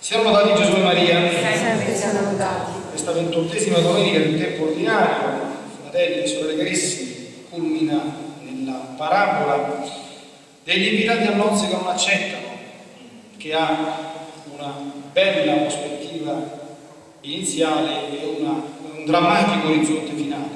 Siamo lodati Gesù e Maria. Sempre siamo lodati. Questa 28ª domenica del tempo ordinario, fratelli e sorelle carissimi, culmina nella parabola degli invitati a nozze che non accettano, che ha una bella prospettiva iniziale e un drammatico orizzonte finale.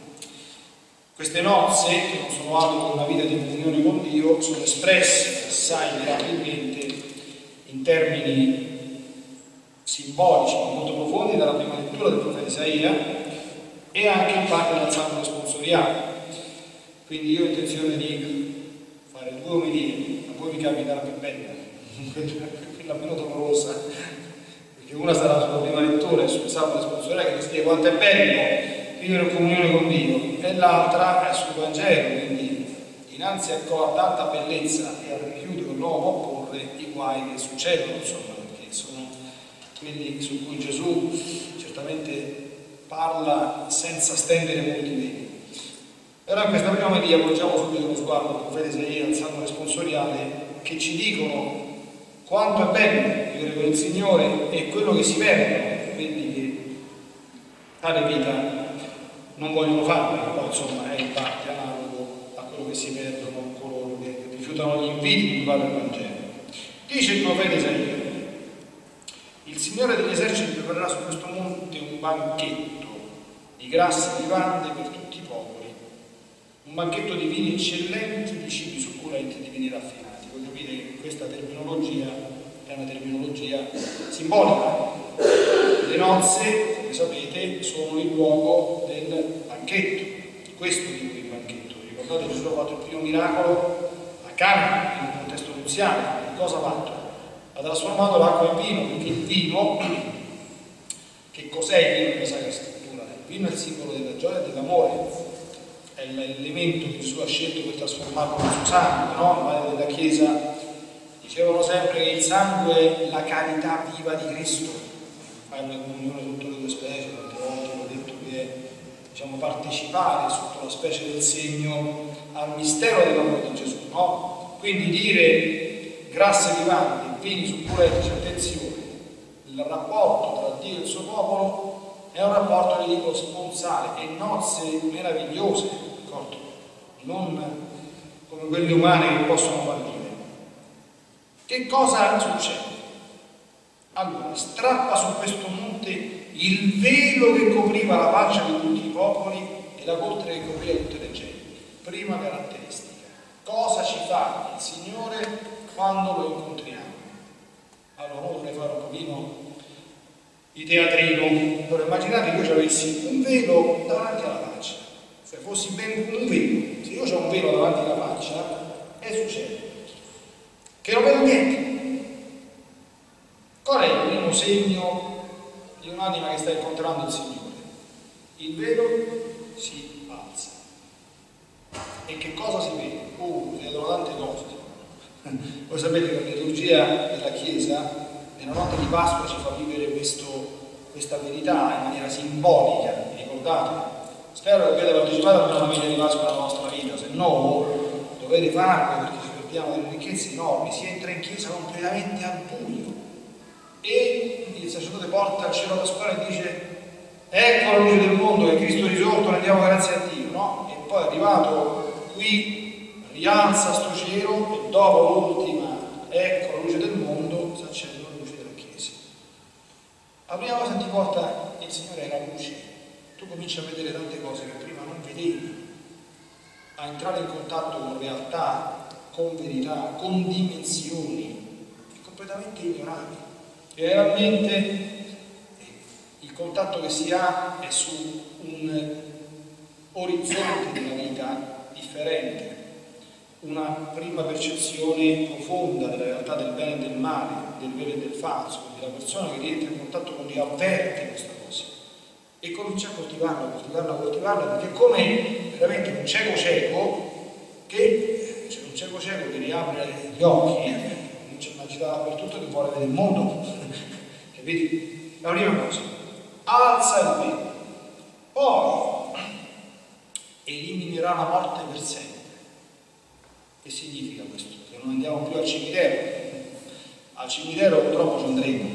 Queste nozze, che non sono altro che una vita di comunione con Dio, sono espresse assai mirabilmente in termini simbolici molto profondi dalla prima lettura del profeta Isaia e anche in parte dal Salmo responsoriale. Quindi io ho intenzione di fare due omelie, ma poi mi capita la più bella, quella meno dolorosa, perché una sarà sulla prima lettura e sul Salmo responsoriale che ti spiega quanto è bello vivere in comunione con Dio, e l'altra è sul Vangelo, quindi dinanzi a tanta bellezza e al rifiuto che l'uomo può porre i guai che succedono, insomma, perché sono quelli su cui Gesù certamente parla senza stendere molti veli. Però in questa prima omelia volgiamo subito lo sguardo al profeta Isaia, al Salmo responsoriale, che ci dicono quanto è bello vivere con il Signore e quello che si perdono quelli che tale vita non vogliono farlo, che poi insomma è in parte analogo a quello che si perdono coloro che rifiutano gli inviti di fare il Vangelo. Dice il profeta Isaia: il Signore degli eserciti preparerà su questo monte un banchetto di grassi vivande per tutti i popoli, un banchetto di vini eccellenti, di cibi succulenti, di vini raffinati. Voi capite che questa terminologia è una terminologia simbolica. Le nozze, come sapete, sono il luogo del banchetto. Questo tipo di banchetto. Ricordate, Gesù ha fatto il primo miracolo a Cana, in un contesto nuziale. Che cosa ha fatto? Ha trasformato l'acqua in vino, perché il vino, che cos'è il vino nella Sacra Scrittura? Il vino è il simbolo della gioia e dell'amore, è l'elemento che Gesù ha scelto per trasformarlo nel suo sangue, no? Il padre della Chiesa dicevano sempre che il sangue è la carità viva di Cristo. Fai una comunione sotto le due specie, tante volte ho detto che è, diciamo, partecipare sotto la specie del segno al mistero dell'amore di Gesù, no? Quindi dire grasse vivanti, vini succulenti, attenzione, il rapporto tra Dio e il suo popolo è un rapporto, vi dico, sponsale, e nozze meravigliose, d'accordo? Non come quelle umane che possono fallire. Che cosa succede? Allora, strappa su questo monte il velo che copriva la faccia di tutti i popoli e la coltre che copriva tutte le genti. Prima caratteristica. Cosa ci fa il Signore quando lo incontriamo? Allora, ora dovrei fare un pochino di teatrino. Allora, immaginate che io ci avessi un velo davanti alla faccia. Se fossi ben un velo, se io ho un velo davanti alla faccia, che succede? Che non vedo niente. Qual è il primo segno di un'anima che sta incontrando il Signore? Il velo si alza. E che cosa si vede? Si vedono tante cose. Voi sapete che la liturgia della Chiesa nella notte di Pasqua ci fa vivere questa verità in maniera simbolica, vi ricordate? Spero che abbiate partecipato a una famiglia di Pasqua nella nostra vita, se no dovete farlo, perché ci perdiamo delle ricchezze enormi. Si entra in chiesa completamente al buio e il sacerdote porta il cielo pasquale e dice: ecco la luce del mondo, che Cristo è risorto, rendiamo grazie a Dio, no? E poi arrivato qui rialza sto cielo e dopo l'ultima ecco la luce del mondo si accende la luce della Chiesa. La prima cosa che ti porta il Signore è la luce. Tu cominci a vedere tante cose che prima non vedevi, a entrare in contatto con realtà, con verità, con dimensioni completamente ignoravi. Generalmente il contatto che si ha è su un orizzonte della vita differente, una prima percezione profonda della realtà del bene e del male, del vero e del falso. Quindi la persona che rientra in contatto con Dio avverte questa cosa e comincia a coltivarla, perché come veramente un cieco che c'è un cieco che riapre gli occhi, comincia a immaginare dappertutto che vuole vedere il mondo. Capite? La prima cosa, alza il velo, poi eliminerà la morte per sempre. Che significa questo? Che non andiamo più al cimitero, Al cimitero purtroppo ci andremo,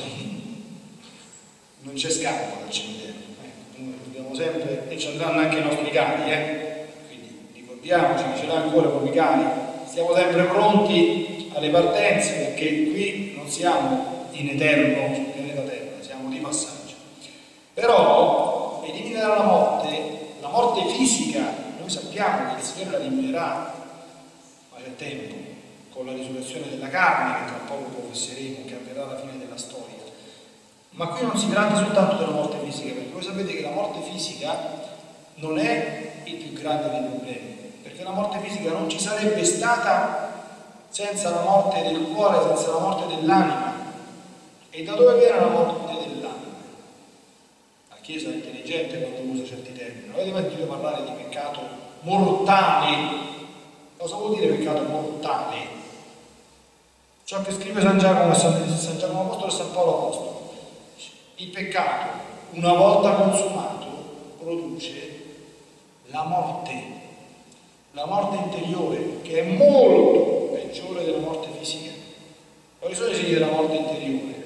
non c'è scampo dal cimitero, noi dobbiamo sempre, e ci andranno anche i nostri cari, quindi ricordiamoci che ce l'ha ancora con i cari, stiamo sempre pronti alle partenze, perché qui non siamo in eterno sul pianeta Terra, siamo di passaggio. Però eliminerà la morte fisica, noi sappiamo che il Signore la eliminerà, ma c'è tempo, con la risurrezione della carne, che tra poco professeremo, che avverrà alla fine della storia. Ma qui non si tratta soltanto della morte fisica, perché voi sapete che la morte fisica non è il più grande dei problemi, perché la morte fisica non ci sarebbe stata senza la morte del cuore, senza la morte dell'anima. E da dove viene la morte dell'anima? La Chiesa è intelligente quando usa certi termini. Non avete mai sentito parlare di peccato mortale? Cosa vuol dire peccato mortale? Ciò che scrive San Giacomo Apostolo e San Paolo Apostolo. Il peccato, una volta consumato, produce la morte interiore, che è molto peggiore della morte fisica. Quali sono i segni della morte interiore?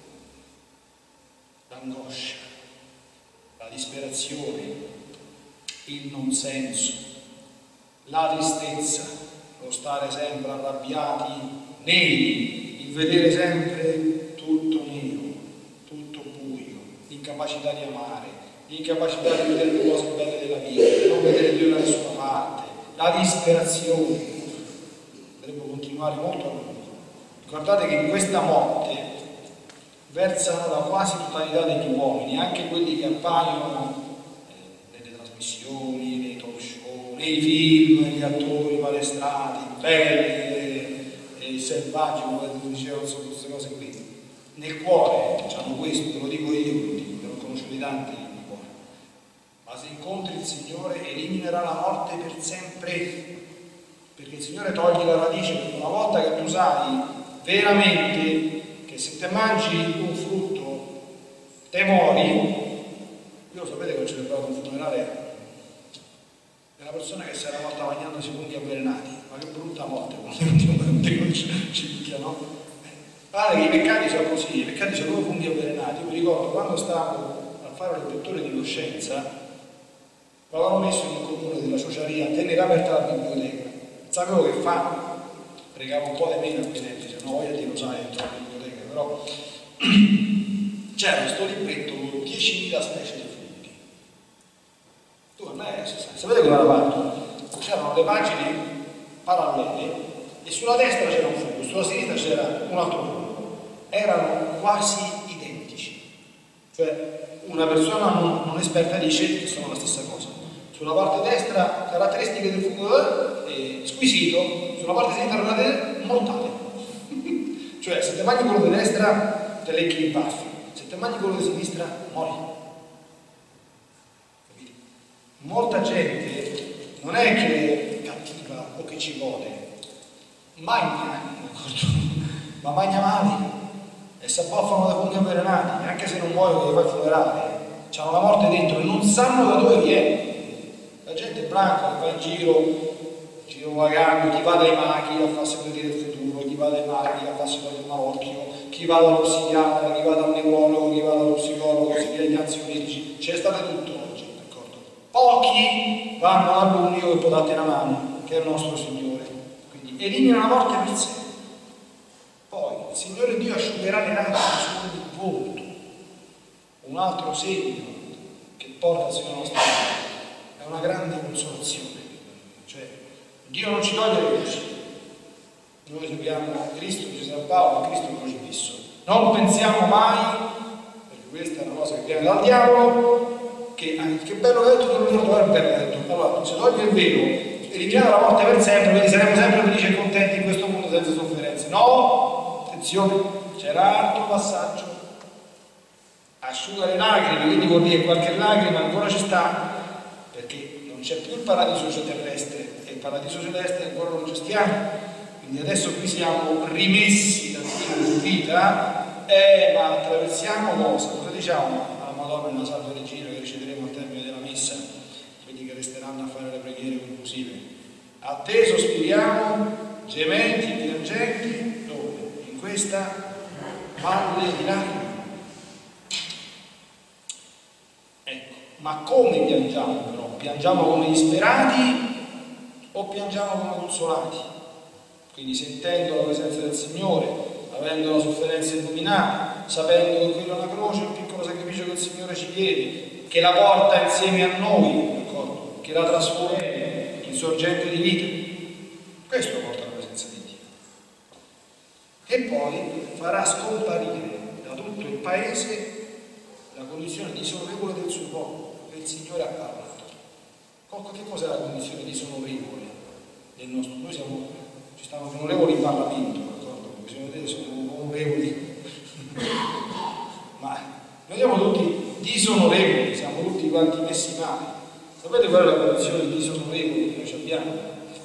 L'angoscia, la disperazione, il non senso, la tristezza, lo stare sempre arrabbiati, neri, il vedere sempre tutto nero, tutto buio, l'incapacità di amare, l'incapacità di vedere le cose belle della vita, di non vedere Dio da nessuna parte, la disperazione. Potremmo continuare molto a lungo. Ricordate che in questa morte versano la quasi totalità degli uomini, anche quelli che appaiono nelle trasmissioni, nei talk show, nei film, gli attori palestrati, belli e selvaggi, come dicevano queste cose qui. Nel cuore hanno questo, ve lo dico io, ve lo conoscete tanti di cuore. Ma se incontri il Signore eliminerà la morte per sempre, perché il Signore toglie la radice, perché una volta che tu sai veramente che se te mangi un frutto te muori. Io sapete che ho celebrato un funerale di una persona che si era morta mangiandosi funghi avvelenati, ma che brutta morte quando ci picchiano. Guarda che i peccati sono così, i peccati sono come funghi avvelenati. Io mi ricordo quando stavo a fare l'obiettore di coscienza, l'avevano messo in un comune della Ciociaria, tenere aperta la biblioteca. Sapevo che fa? Pregavo un po' di meno ovviamente, se no voglia di lo sai dentro la biblioteca, però c'era questo libretto con 10.000 specie di funghi. Tu a me, sapete come era fatto? C'erano le pagine parallele e sulla destra c'era un fungo, sulla sinistra c'era un altro fungo. Erano quasi identici. Cioè una persona non esperta dice che sono la stessa cosa. Sulla parte destra caratteristiche del fungo squisito, sulla parte sinistra mortale. Cioè se te mangi quello di destra te lecchi i baffi, se te mangi quello di sinistra muori. Capite? Molta gente non è che è cattiva o che ci vuole, mangia, ma mangia male e si abboffano da funghi avvelenati, anche se non muoiono che fai il funerale, hanno la morte dentro e non sanno da dove viene. La gente è branca, va in giro vagando, chi va dai maghi a farsi vedere il futuro, chi va dai maghi a farsi vedere un malocchio, chi va dallo psichiatra, chi va dal neurologo, chi va dallo psicologo, chi va agli ansiolitici, c'è stato tutto oggi, d'accordo? Pochi vanno all'unico che può darti una mano, che è il nostro Signore. Quindi elimina la morte per sé. Poi il Signore Dio asciugherà le lacrime sul volto, un altro segno che porta al Signore nostro è una grande consolazione. Cioè, Dio non ci toglie le croci. Noi seguiamo Cristo, dice San Paolo, Cristo crocifisso. Non pensiamo mai, perché questa è una cosa che viene dal diavolo, che bello detto, che non è bello detto. Allora, se toglie il velo, eliminiamo la morte per sempre, quindi saremo sempre felici e contenti in questo mondo senza sofferenze. No, attenzione, c'è l'altro passaggio. Asciuga le lacrime, quindi vuol dire che qualche lacrima ancora ci sta, perché non c'è più il paradiso terrestre e il paradiso celeste ancora non ci stiamo. Quindi adesso qui siamo rimessi da Dio in vita, ma attraversiamo cosa? Cosa diciamo alla Madonna nella Salve Regina che reciteremo al termine della messa, quelli che resteranno a fare le preghiere conclusive? Atteso spiriamo, gementi e piangenti, dove? In questa valle di lacrime. Ecco, ma come piangiamo però? Piangiamo come disperati o piangiamo come consolati? Quindi sentendo la presenza del Signore, avendo la sofferenza illuminata, sapendo che quella è una croce, un piccolo sacrificio che il Signore ci chiede, che la porta insieme a noi, d'accordo? Che la trasforma in sorgente di vita. Questo porta alla presenza di Dio. E poi farà scomparire da tutto il paese la condizione disonorevole del suo popolo, che il Signore ha parlato. Che cos'è la condizione disonorevole del nostro? Noi ci stiamo onorevoli in Parlamento, d'accordo? Bisogna vedere se siamo onorevoli. Ma noi siamo tutti disonorevoli, siamo tutti quanti messi male. Sapete qual è la condizione disonorevole che noi abbiamo?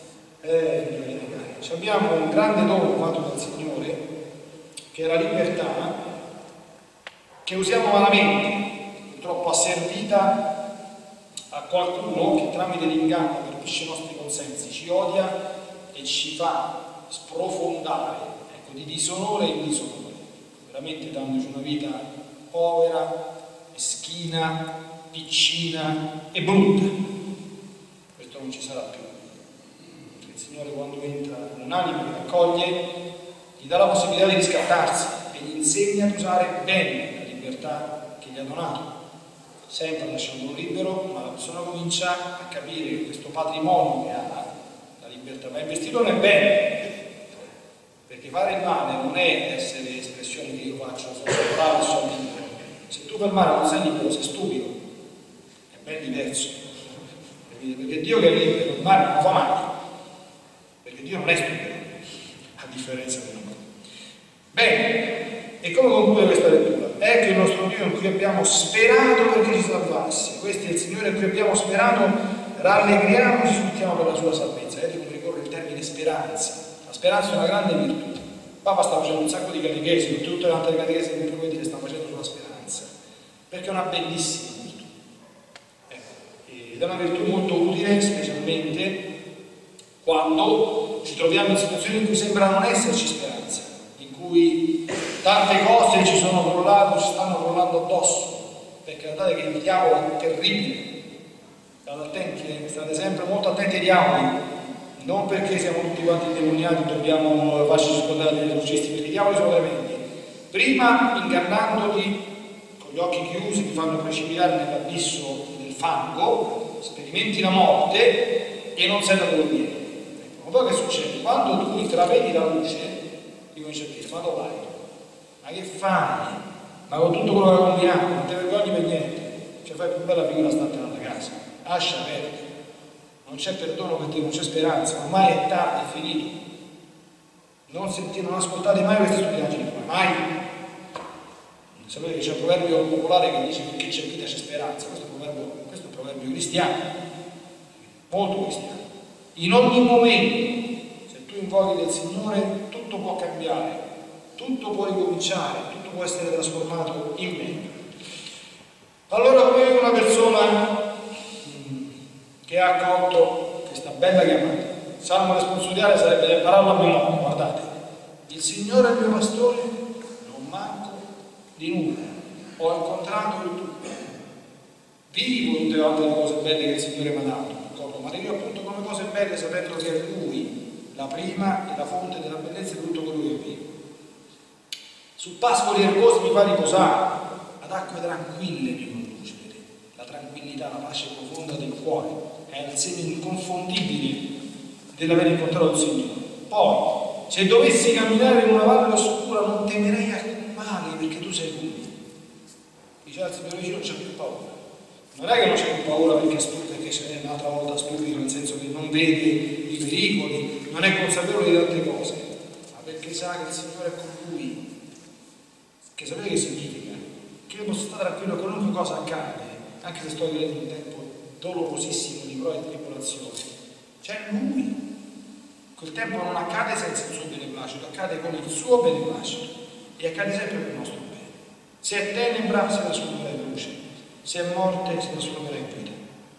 Abbiamo un grande dono fatto dal Signore, che è la libertà, che usiamo malamente, purtroppo asservita a qualcuno che tramite l'inganno capisce i nostri consensi, ci odia e ci fa sprofondare, ecco, di disonore in disonore, veramente dandoci una vita povera, meschina, piccina e brutta. Questo non ci sarà più. Il Signore, quando entra in un'anima che accoglie, gli dà la possibilità di riscattarsi e gli insegna ad usare bene la libertà che gli ha donato, sempre lasciandolo libero, ma la persona comincia a capire che questo patrimonio che ha, la libertà, va investito nel bene, perché fare il male non è essere espressione che io faccio, sono bravo e sono libero. Se tu per male non sei libero, sei stupido, è ben diverso, perché Dio che è libero, il male non fa male, perché Dio non è stupido, a differenza di noi. Bene, e come conclude questa lettura? Ecco il nostro Dio in cui abbiamo sperato perché ci salvasse. Questo è il Signore in cui abbiamo sperato, rallegriamoci, supplichiamo per la sua salvezza. Vedete come ricorre il termine speranza. La speranza è una grande virtù. Papa sta facendo un sacco di catechesi, tutte le altre catechesi che le sta facendo sulla speranza, perché è una bellissima virtù. Ed è una virtù molto utile, specialmente quando ci troviamo in situazioni in cui sembra non esserci speranza, in cui tante cose ci stanno crollando addosso, perché guardate che il diavolo è terribile. State sempre molto attenti ai diavoli, non perché siamo tutti quanti demoniati dobbiamo farci scordare degli esorcisti, perché i diavoli sono tremendi. Prima, ingannandoti con gli occhi chiusi, ti fanno precipitare nell'abisso del fango, sperimenti la morte e non sai da dove viene. Ma poi che succede? Quando tu intravedi la luce, ti cominci a dire: ma dove vai? Ma che fai? Ma con tutto quello che hai combinato, non ti vergogni per niente, cioè fai più bella figura stante alla casa, lascia perdere, non c'è perdono per te, non c'è speranza, ormai è tardi, è finito. Non ascoltate mai queste stupidaggini, mai. Sapete che c'è un proverbio popolare che dice: perché c'è vita c'è speranza. Questo è un proverbio cristiano, molto cristiano. In ogni momento, se tu invochi del Signore, tutto può cambiare, tutto può ricominciare, tutto può essere trasformato in meglio. Allora, come una persona che ha accolto questa bella chiamata, il salmo responsoriale sarebbe da impararlo a memoria. Guardate: il Signore è il mio pastore, non manco di nulla, ho incontrato il tutto, vivo tutte le altre cose belle che il Signore mi ha dato, d'accordo? Ma io appunto come cose belle sapendo che è Lui la prima e la fonte della bellezza di tutto quello che vivo. Su pascoli erbosi mi fa riposare, ad acque tranquille mi conduce. La tranquillità, la pace profonda del cuore è il segno inconfondibile dell'aver incontrato il Signore. Poi, se dovessi camminare in una valle oscura non temerei alcun male, perché tu sei con me. Dice al Signore: io non c'è più paura. Non è che non c'è più paura perché c'è un'altra volta stupido, nel senso che non vede i pericoli, non è consapevole di tante cose, ma perché sa che il Signore è con lui. Che sapete che significa? Che io posso stare tranquillo che qualunque cosa accade, anche se sto vivendo un tempo dolorosissimo di prove e tribolazione, c'è Lui. Quel tempo non accade senza il suo beneplacito, accade con il suo beneplacito e accade sempre per il nostro bene. Se è tenebra si trasformerà in luce, se è morte si trasformerà in vita.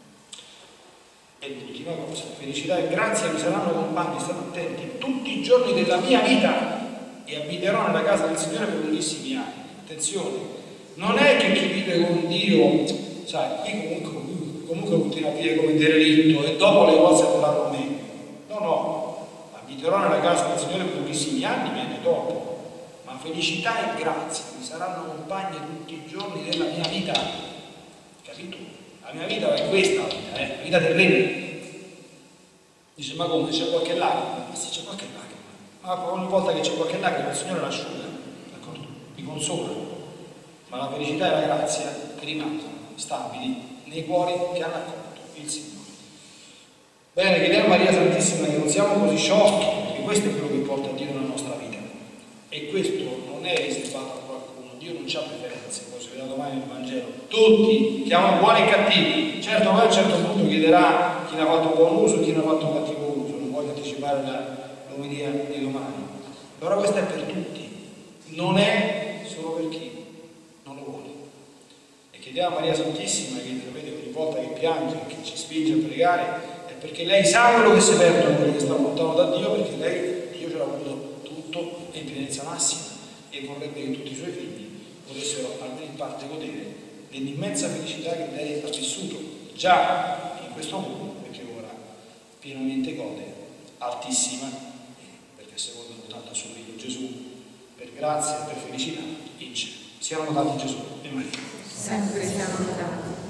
E l'ultima cosa: felicità e grazia mi saranno compagni, state attenti, tutti i giorni della mia vita, e abiterò nella casa del Signore per lunghissimi anni. Attenzione, non è che chi vive con Dio, sai, qui comunque continua a vivere come derelitto e dopo le cose andranno meglio. No, no, abiterò nella casa del Signore per lunghissimi anni, viene dopo, ma felicità e grazia mi saranno compagne tutti i giorni della mia vita. Capito? La mia vita è questa, la vita terrena. Dice, ma come, c'è qualche lacrima? Ma sì, c'è qualche lacrima. Ma ogni volta che c'è qualche lacrima il Signore l'asciuga, d'accordo? Mi consola. Ma la felicità e la grazia rimangono stabili nei cuori che hanno accolto il Signore. Bene, chiediamo a Maria Santissima che non siamo così sciocchi, perché questo è quello che porta Dio nella nostra vita. E questo non è riservato a qualcuno, Dio non ha preferenze, come si vede domani nel Vangelo. Tutti chiamano buoni e cattivi. Certo, poi a un certo punto chiederà chi ne ha fatto buon uso e chi ne ha fatto cattivo uso, non voglio anticipare l'omelia di domani. Però questo è per tutti, non è solo per chi non lo vuole. E chiediamo a Maria Santissima che sapete, ogni volta che piange, che ci spinge a pregare, è perché lei sa quello che si perdono quelli che stanno lontano da Dio, perché lei, Dio ce l'ha avuto tutto in pienezza massima e vorrebbe che tutti i suoi figli potessero almeno in parte godere dell'immensa felicità che lei ha vissuto già in questo mondo, perché ora pienamente gode, altissima, perché secondo tanto assomiglia Gesù, per grazia e per felicità in cielo. Siano lodati Gesù e Maria. Sempre siano lodati.